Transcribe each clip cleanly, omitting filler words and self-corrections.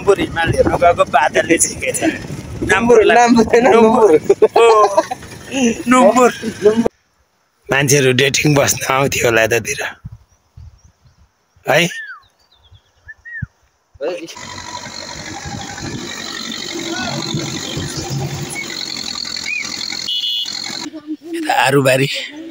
नुम्बुर हिमाल हेर्नु गएको बादलले झिकेछ नुम्बुर मान्छेहरू डेटिङ बस्न आउँथ्यो होला यतातिर है आरुबारी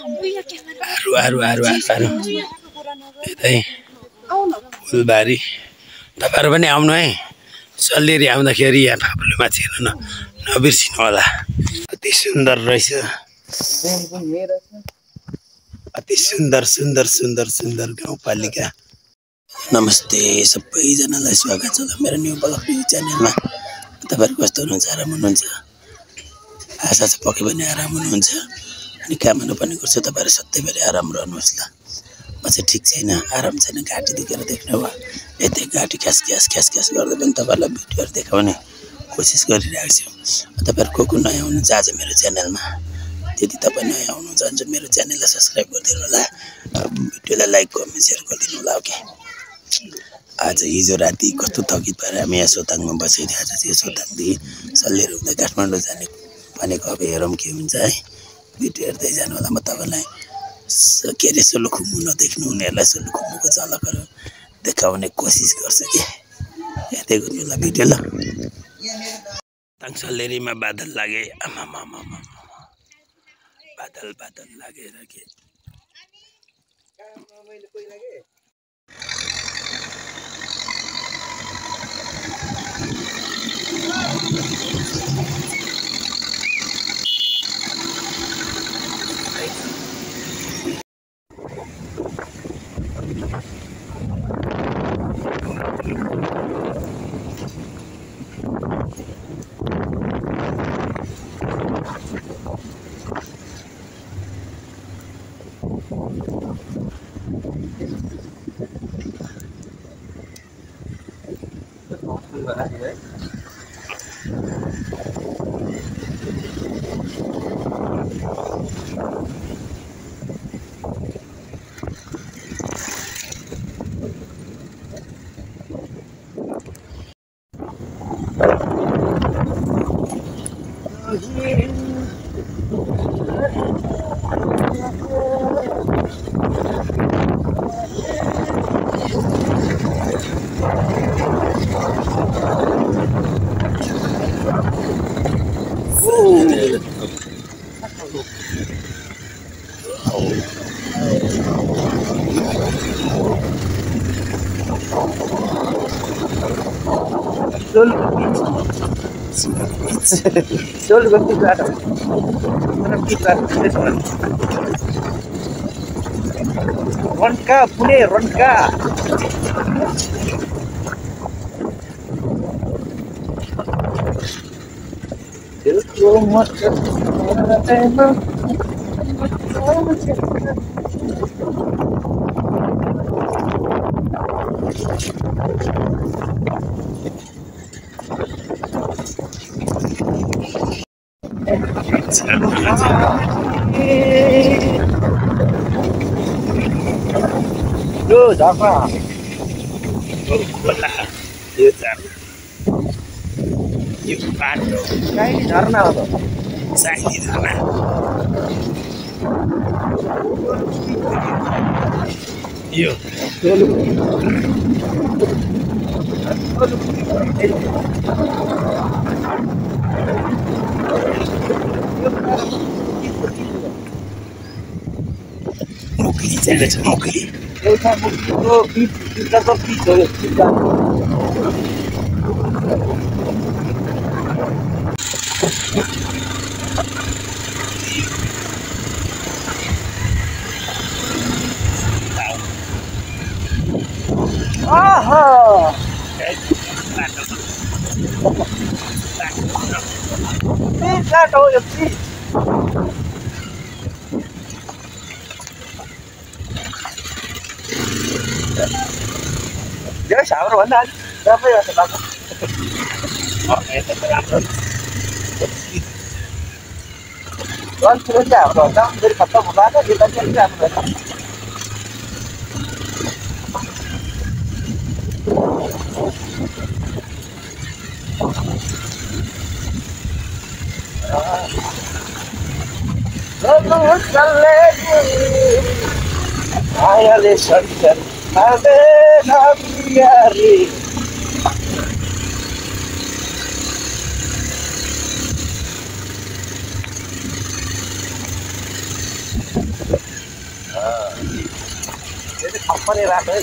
आरु यतै फुलबारी तपाईँहरू पनि आउनु है सल्लेरी आउँदाखेरि यहाँ फाप्लुमा छिर्नु नबिर्सिनु होला अति सुन्दर रहेछ अति सुन्दर सुन्दर सुन्दर सुन्दर गाउँपालिका नमस्ते सबैजनालाई स्वागत छ मेरो न्यू ब्लग च्यानलमा तपाईँहरू कस्तो हुनुहुन्छ आराम हुनुहुन्छ आशा छ पक्कै पनि आराम हुनुहुन्छ अनि कामना पनि गर्छु तपाईँहरू सधैँभरि आराम रहनुहोस् ल म चाहिँ ठिक छैन आराम छैन घाँटी दुखेर देख्नु भयो यतै घाँटी ख्यास गर्दा पनि तपाईँहरूलाई भिडियोहरू देखाउने कोसिस गरिरहेको छु तपाईँहरू को नयाँ हुनुहुन्छ आज मेरो च्यानलमा यदि तपाईँ नयाँ हुनुहुन्छ भने चाहिँ मेरो च्यानललाई सब्सक्राइब गरिदिनु होला भिडियोलाई लाइक कमेन्ट सेयर गरिदिनु होला ओके आज हिजो राति कस्तो थकित भएर हामी यहाँ सोताङमा बसेको थियौँ आज चाहिँ सोताङदेखि सल्लेर हुँदै काठमाडौँ जाने भनेको अब हेरौँ के हुन्छ है भिडियो हेर्दै जानु होला म तपाईँलाई के अरे सोलुखुम्बु नदेख्नु हुनेहरूलाई सोलुखुम्बुको झलकहरू देखाउने कोसिस गर्छु कि हेर्दै गर्नु होला भिडियो ल ताङ सल्लेरीमा बादल लागे आमा बादल लागेर के Ronka, Pune, Ronka. Yo, Java. यो बाटो Kayak झरना हो त साइली झरना यो मुक्ली जाँदैछ मुक्ली एउटा मुक्तिको भित्रको पिच हो यो भित्र आहा पिच हो यो पिच यस हाम्रो भन्दा राम्रै रहेछ बाबु लन्च चाहिँ हाम्रो भन्दा फेरि खत्तम हुँदा बेलुका चाहिँ राम्रो रहेछ आयाले संसार आवेन प्यारी खप्परे राख्दै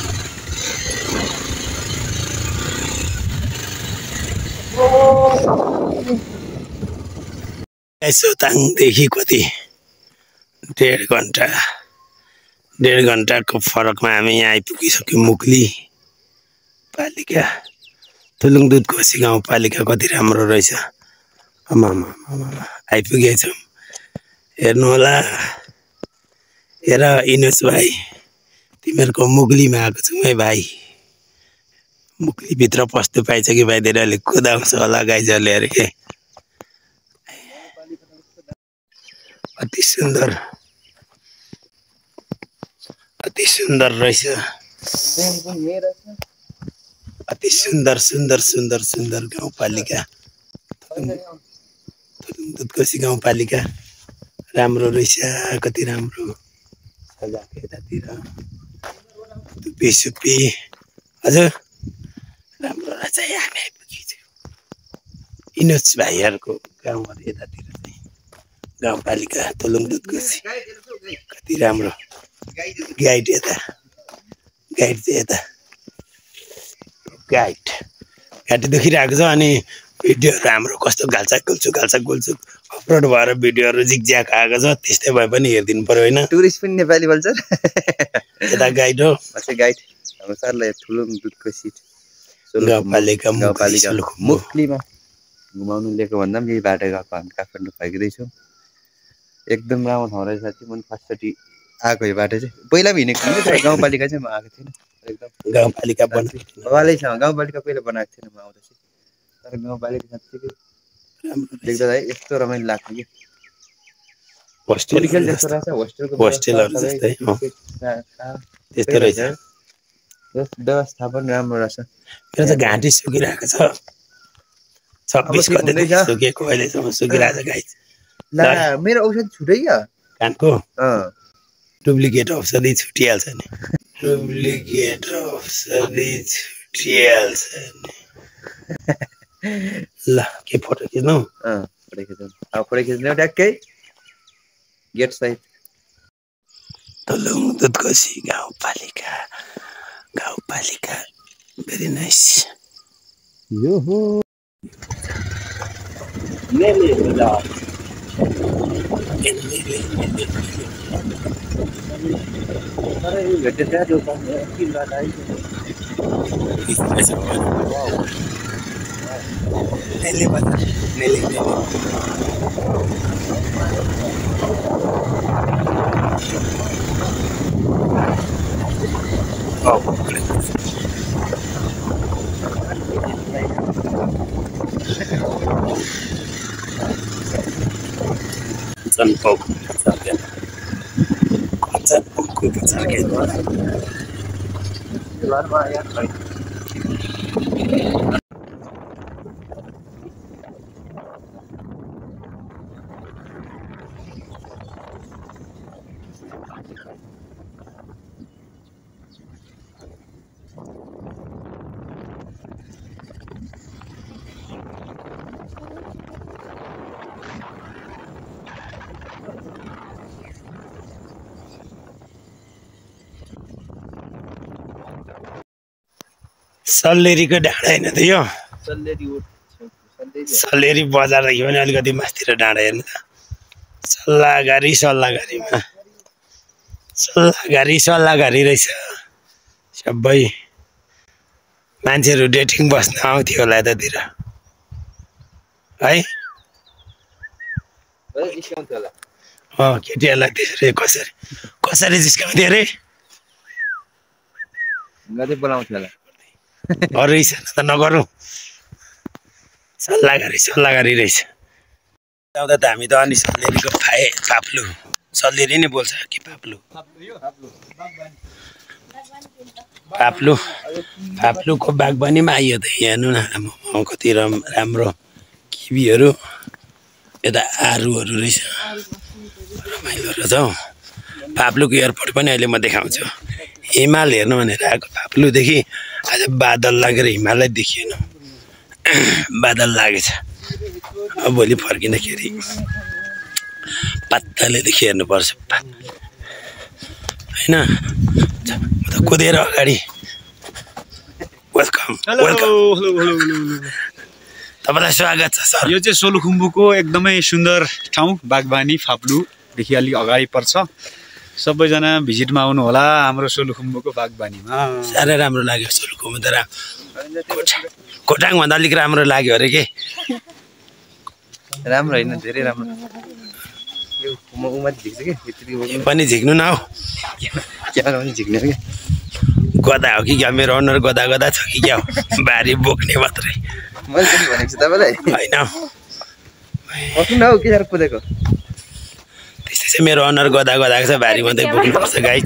सोताङदेखि कति 1.5 घन्टाको फरकमा हामी यहाँ आइपुगिसक्यौँ। मुक्ली पालिका थुलुङ दुधकोशी गाउँपालिका कति राम्रो रहेछ। आइपुगेछौँ। हेर्नु होला। हेर इनुस भाइ, तिमीहरूको मुक्लीमा आएको छौँ है भाइ। मुक्लीभित्र पस्नु पाइन्छ कि भाइतिर अलिक कुदाउँछ होला गाइजहरूले अरे के। अति सुन्दर रहेछ। अति सुन्दर गाउँपालिका थुलुङ दुधकोशी गाउँपालिका राम्रो रहेछ। कति राम्रो सजाको यतातिर टुपी हजुर राम्रो रहेछ। हामी आइपुगेछौँ इनुस भाइहरूको गाउँहरू यतातिर चाहिँ गाउँपालिका थुलुङ दुधकोशी कति राम्रो। गाइड देखिरहेको छ। अनि भिडियोहरू हाम्रो कस्तो घाल्चाक गुल्चुक अपलोड भएर भिडियोहरू झिकझ्याक आएको छ। त्यस्तै भए पनि हेरिदिनु पर्यो होइन। टुरिस्ट पनि नेपाली बोल्छ। यता गाइड हो गाइड हाम्रो सरलाई थुलुङ दुधकोशी गाउँपालिका मुक्लीमा घुमाउनु लिएको भन्दा पनि यही बाटो गएको हामी काठमाडौँ फर्किँदैछौँ। एकदम राम्रो ठाउँ रहेछ साथी। मैले फर्स्टचोटि आएको यो बाटो चाहिँ पहिला पनि हिँडेको थिएँ। गाउँपालिका चाहिँ म आएको थिएन। एकदम गाउँपालिका गाउँपालिका पहिला बनाएको थिएन म आउँदा चाहिँ। तर गाउँपालिका साँच्चै देख्दा है यस्तो रमाइलो लाग्थ्यो कि होस्टेलहरू जस्तै त्यस्तो रहेछ। व्यवस्था पनि राम्रो रहेछ। मेरो त घाँटी सुकिरहेको छ। 26 गते सुकेको अहिलेसम्म सुकिरहेको छ गाइस। ला मेरो औषधि छुट्यो क्या कानको डुप्लिकेट औषधि छुटिहाल्छ नि। ल के फोटो खिच्नु? फोटो खिच्नु। अब फोटो खिच्नु ट्याक्कै गेट सहित। थुलुङ दुधकोशी गाउँपालिका भेरी नाइस। यो हो सल्लेरीको डाँडा होइन त यो? सल्लेरी बजारदेखि पनि अलिकति मास्तिर डाँडा हेर्नु त। सल्लाघारी रहेछ। सबै मान्छेहरू डेटिङ बस्न आउँथ्यो होला यतातिर है। केटीहरूलाई त्यसरी कसरी जिस्काउँथ्यो अरे? अरू इसाना त नगरौँ। सल्लाघारी रहेछ। आउँदा त हामी त अनि सल्लेरीको पाप्लु सल्लेरी नै बोल्छ कि पाप्लु फाप्लुको बागवानीमा आइयो त हेर्नु न कति राम्रो किबीहरू यता आरुहरू रहेछ रमाइलो रहेछ हौ फाप्लुको एयरपोर्ट पनि अहिले म देखाउँछु हिमाल हेर्नु भनेर आएको फाप्लुदेखि आज बादल लागेर हिमाललाई देखिएन बादल लागेछ अब भोलि फर्किँदाखेरि पत्ताले देखि हेर्नुपर्छ होइन म त कुदेर अगाडि वेलकम तपाईँलाई स्वागत छ सर यो चाहिँ सोलुखुम्बुको एकदमै सुन्दर ठाउँ बागवानी फाप्लुदेखि अलिक अगाडि पर्छ सबैजना भिजिटमा आउनु होला हाम्रो सोलुखुम्बुको बागवानीमा साह्रै राम्रो लाग्यो सोलुखुम्बु त खोटाङ भन्दा अलिक राम्रो लाग्यो अरे के राम्रो होइन धेरै राम्रो यो उमा झिक्छ कि पनि झिक्नु न हौ क्यामेरा पनि झिक्ने हो कि गदा हो कि क्या मेरो अनुहार गदा गदा छ कि क्या हो भारी बोक्ने मात्रै मैले पनि भनेको छु तपाईँलाई होइन न हौ के साह्रो कुदेको त्यस्तै चाहिँ मेरो अनुहार गदा गदाको छ भारी मात्रै बोक्नुपर्छ गाइज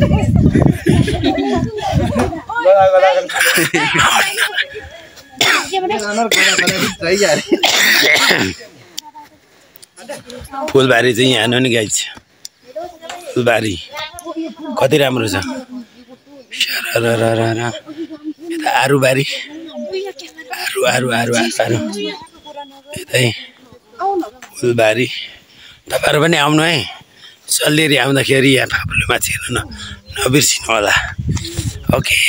फुलबारी चाहिँ यहाँ हेर्नु नि गाइज फुलबारी कति राम्रो छ यता आरुबारी आरु यतै फुलबारी तपाईँहरू पनि आउनु है सल्लेरी आउँदाखेरि यहाँ फाप्लुमा छिर्नु नबिर्सिनु होला ओके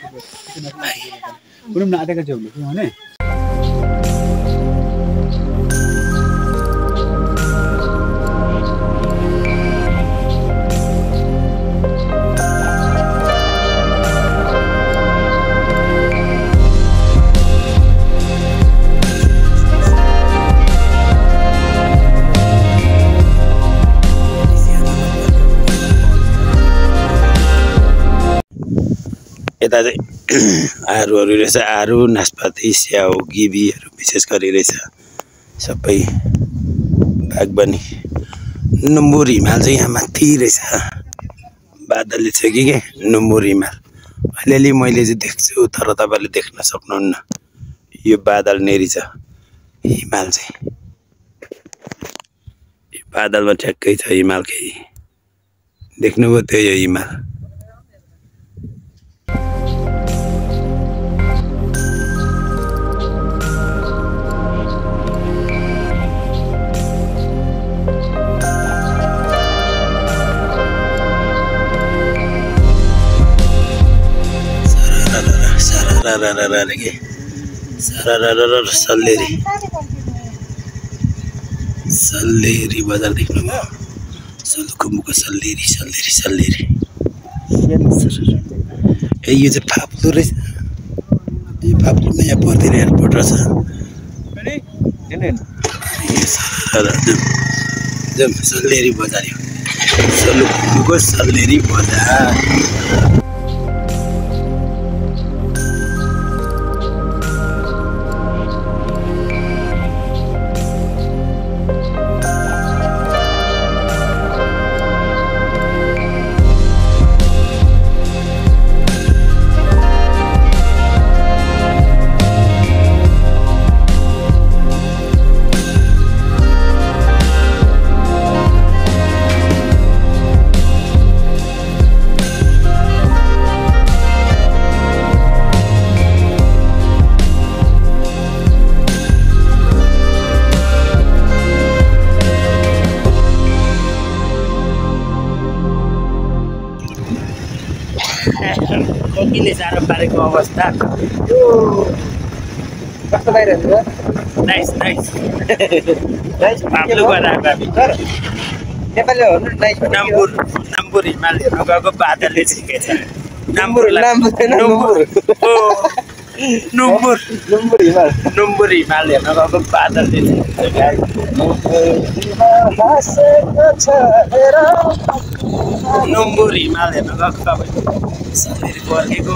यता चाहिँ आरुहरू रहेछ आरु नास्पाती स्याउ गिबीहरू विशेष गरी रहेछ सबै बागवानी नुम्बुर हिमाल चाहिँ यहाँ माथि रहेछ बादलले छ कि के नुम्बुर हिमाल अलिअलि मैले चाहिँ देख्छु तर तपाईँले देख्न सक्नुहुन्न यो बादल नेरी छ हिमाल चाहिँ यो बादलमा ठ्याक्कै छ हिमालकै देख्नुभयो त्यो यो हिमाल सल्लेरी बजार देख्नुभयो सोलुखुम्बुको सल्लेरी ए यो चाहिँ फाप्लु रहेछ यो फाप्लुमा यहाँ पर्दैन एयरपोर्ट रहेछ सल्लेरी बजार यो सोलुखुम्बुको सल्लेरी बजार कोकीले साह्रो पारेको अवस्था कस्तो भइरहेको छ नाइस नेपाली हो नम्बुर हिमाल हेर्नु गएको बादलले झिकेछ नम्बुर हिमाल हेर्नु गएको बादलले नम्बुर हिमाल हेर्नु गएको तपाईँ सल्लेरी पर्खेको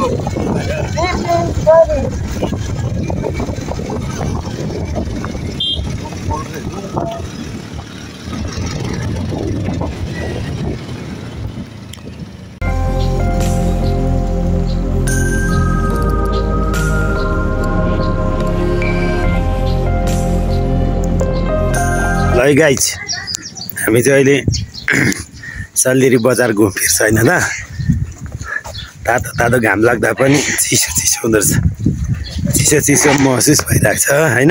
है गाइज हामी चाहिँ अहिले सल्लेरी बजार घुमफिर छैन ल तातो तातो घाम लाग्दा पनि चिसो चिसो हुँदो रहेछ चिसो महसुस भइरहेको छ होइन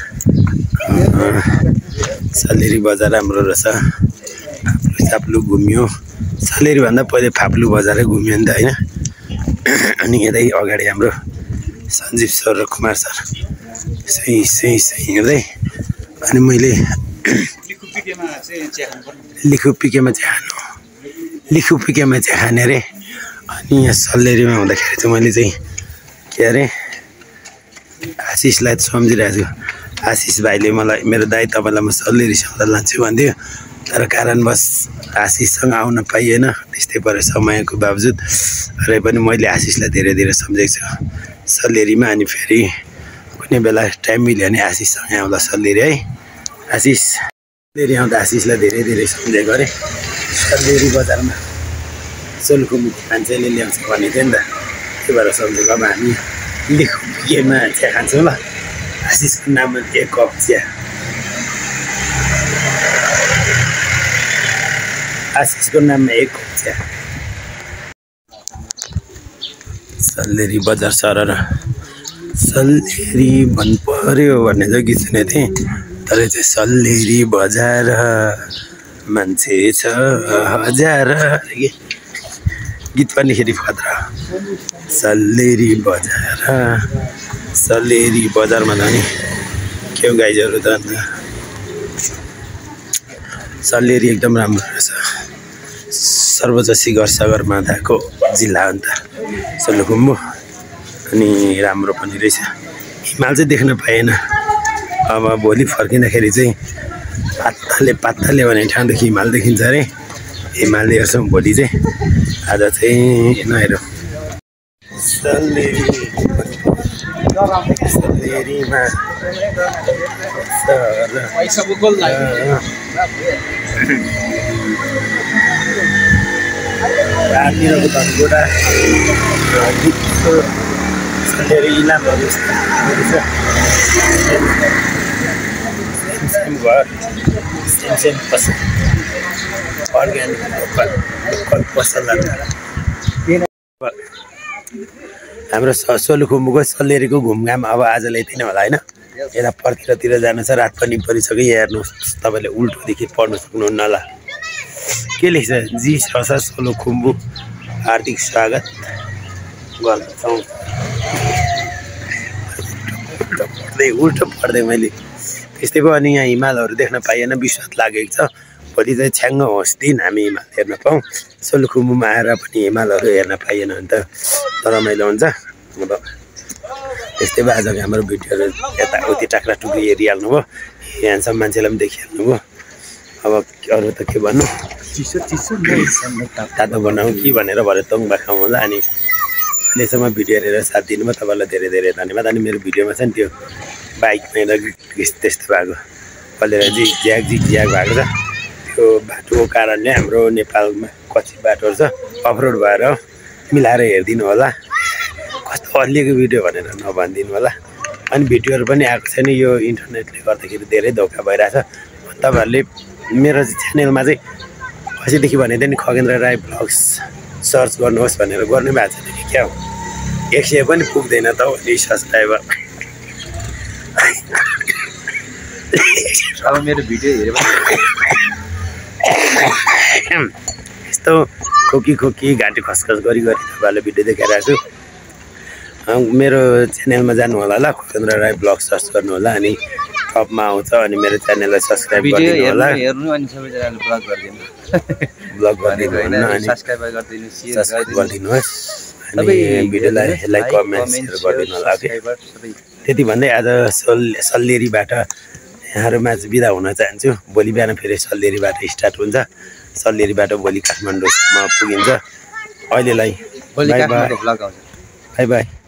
सल्लेरी बजार राम्रो रहेछ फाप्लु घुम्यो सल्लेरी भन्दा पहिले फाप्लु बजारै घुम्यो नि त होइन अनि यतै अगाडि हाम्रो सञ्जीव सर र कुमार सर सही हिँड्दै अनि मैले लिखु पिकेमा चाहिँ खाने अरे अनि यहाँ सल्लेरीमा हुँदाखेरि चाहिँ मैले चाहिँ के अरे आशिषलाई सम्झिरहेको छु आशिष भाइले मलाई मेरो दाइ तपाईँलाई म सल्लेरीसम्म लान्छु भन्थ्यो तर कारणवश आशिषसँग आउन पाइएन त्यस्तै पऱ्यो समयको बावजुद र पनि मैले आशिषलाई धेरै धेरै सम्झेको छु सल्लेरीमा अनि फेरि कुनै बेला टाइम मिल्यो भने आशिषसँग आउँदा सल्लेरी है आशिष सल्लेरी आउँदा आशिषलाई धेरै धेरै सम्झेको अरे सल्लेरी बजारमा सोलुखुम्बुको मान्छेले ल्याउँछ भन्ने थियो नि त त्यही भएर सम्झेको अब हामी लिखुमा चिया खान्छौँ ल आशिषको नाममा 1 कप चिया आशिषको नाममा 1 कप चिया सल्लेरी बजार सरर सल्लेरी मन पर्यो भन्ने चाहिँ गीत सुनेको थिएँ तर चाहिँ सल्लेरी बजार मान्छे छ हजार गीत पनि खेरि फद्रा सल्लेरी बजारमा त नि के गाइजहरू त अन्त सल्लेरी एकदम राम्रो रहेछ सर्वोच्च शिखर सगरमाथाको जिल्ला हो नि त सोलुखुम्बु अनि राम्रो पनि रहेछ हिमाल चाहिँ देख्न पाएन अब भोलि फर्किँदाखेरि चाहिँ पात्ताले भन्ने ठाउँदेखि हिमाल देखिन्छ अरे हिमाल हेर्छौँ भोलि चाहिँ आज चाहिँ नहेरौँ सल्लेरीमा रातिरको धनगोडा सल्लेरी इलामहरू सेम घर सेम पसल अर्ग्यानिक लोकल पसलहरू हाम्रो सोलुखुम्बुको सल्लेरीको घुमघाम अब आजलाई यति नै होला होइन यता पर्तिर जानु छ रात पनि परिसक्यो हेर्नुहोस् तपाईँले उल्टोदेखि पढ्नु सक्नुहुन्न ल के लेख्छ जी छ सोलुखुम्बु हार्दिक स्वागत गर्दछौँ उल्टो पढ्दै मैले त्यस्तै भयो अनि यहाँ हिमालहरू देख्न पाइएन विश्वास लागेको छ भोलि चाहिँ छ्याङ्ग होस् दिन हामी हिमाल हेर्न पाऊँ सोलुखुम्बुमा आएर पनि हिमालहरू हेर्न पाइएन भने त रमाइलो हुन्छ अब त्यस्तै भयो आजको हाम्रो भिडियोहरू यताउति टाक्रा टुक्री हेरिहाल्नु भयो यहाँसम्म मान्छेलाई पनि देखिहाल्नु भयो अब अरू त के भन्नु चिसो तातो बनाऊ कि भनेर भरे तङबा खाउँ होला अनि अहिलेसम्म भिडियो हेरेर साथ दिनुभयो तपाईँलाई धेरै धेरै धन्यवाद अनि मेरो भिडियोमा छ नि त्यो बाइकमा त्यस्तो भएको कलेर झ्याक भएको छ त्यो बाटोको कारणले हाम्रो नेपालमा कच्ची बाटोहरू छ अफरोड भएर मिलाएर हेरिदिनु होला कस्तो अलिएको भिडियो भनेर नभनिदिनु होला अनि भिडियोहरू पनि आएको छैन यो इन्टरनेटले गर्दाखेरि धेरै धोका भइरहेछ तपाईँहरूले मेरो च्यानलमा चाहिँ कहिलेदेखि भनेको थिएँ नि खगेन्द्र राई ब्लग्स सर्च गर्नुहोस् भनेर गर्नु भएको छैन कि क्या हो 100 पनि पुग्दैन त नि सब्सक्राइबर अब मेरो भिडियो हेरेर यस्तो खोकी घाँटी खसखस गरी तपाईँहरूलाई भिडियो देखाइरहेको छु मेरो च्यानलमा जानु होला ल खगेन्द्र राई ब्लग सर्च गर्नु होला अनि टपमा आउँछ अनि मेरो च्यानललाई सब्सक्राइब गरिदिनु होला हेर्नु अनि सबैजनाले ब्लग गरिदिनु होइन अनि सब्स्क्राइब गरिदिनु शेयर गरिदिनुहोस् अनि भिडियोलाई लाइक कमेन्ट सेयर गरिदिनु होला त्यति भन्दै आज सल्लेरीबाट यहाँहरूमा बिदा हुन चाहन्छु भोलि बिहान फेरि सल्लेरीबाट स्टार्ट हुन्छ सल्लेरीबाट भोलि काठमाडौँसम्म पुगिन्छ अहिलेलाई बाई बाई